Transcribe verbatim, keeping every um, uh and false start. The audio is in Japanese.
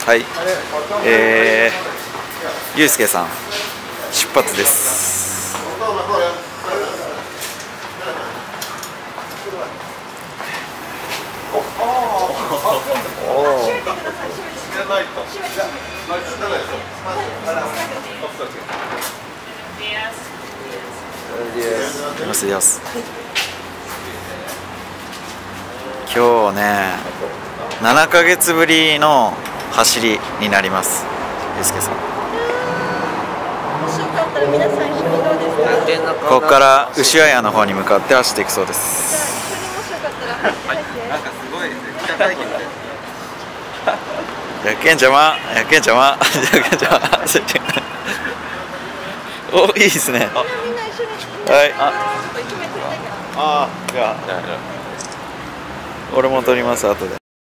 はい、えー、ゆうすけさん出発です。今日ね、ななかげつぶりの走りになります。ゆうすけさん。 もしよかったら皆さん一緒にどうですか？ ここから牛谷の方に向かって走っていくそうです。 じゃあ一緒にもしよかったら入って入って。なんかすごいですね。記者会見で。 やっけん邪魔、やっけん邪魔、やっけん邪魔。お、いいですね。 みんな一緒に。 はい。 あ、ちょっと一枚撮りたいから。 ああ、じゃあ、俺も撮ります後で。